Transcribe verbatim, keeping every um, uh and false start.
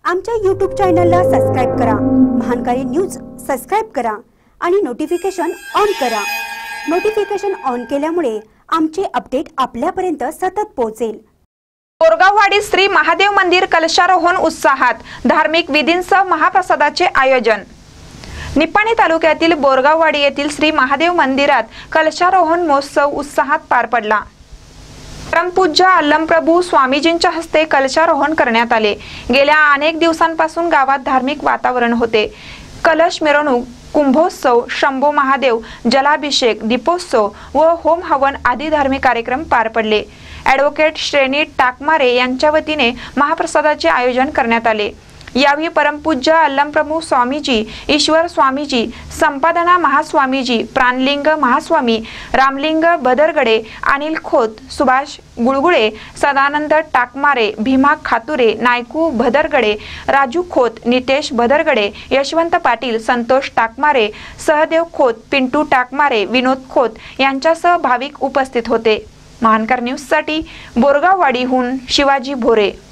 आमच्या यूट्यूब चॅनलला सबस्क्राइब करा, महानकारी न्यूज सबस्क्राइब करा आणि नोटिफिकेशन ऑन करा। नोटिफिकेशन ऑन केल्यामुळे आमचे अपडेट आपल्यापर्यंत सतत पोहोचेल। बोरगाववाडी श्री महादेव मंदिर कलशारोहण उत्साहात, धार्मिक विधींसह महाप्रसादाचे आयोजन। निपाणी तालुक्यातील बोरगाववाडी येथील श्री महादेव मंदिरात कलशारोहण महोत्सव उत्साहात पार पडला। परमपूज्य अल्लमप्रभू स्वामीजींच्या हस्ते कलशारोहण करण्यात आले। गेल्या अनेक दिवसांपासून गावात धार्मिक वातावरण होते। कलश मिरवणूक, कुंभोत्सव, शंभो महादेव, जलाभिषेक, दीपोत्सव व होम हवन आदी धार्मिक कार्यक्रम पार पडले। ॲडव्होकेट श्रेणी टाकमारे यांच्या वतीने महाप्रसादाचे आयोजन करण्यात आले। यावेळी परमपूज्य अल्लमप्रभू स्वामीजी, ईश्वर स्वामीजी, संपादना महास्वामीजी, प्राणलिंग महास्वामी, रामलिंग भदरगडे, अनिल खोत, सुभाष गुळगुळे, सदानंद टाकमारे, भीमा खातुरे, नायकू भदरगडे, राजू खोत, नितेश भदरगडे, यशवंत पाटील, संतोष टाकमारे, सहदेव खोत, पिंटू टाकमारे, विनोद खोत यांच्यासह भाविक उपस्थित होते। महानकर न्यूज साठी बोरगाववाडीहून शिवाजी भोरे।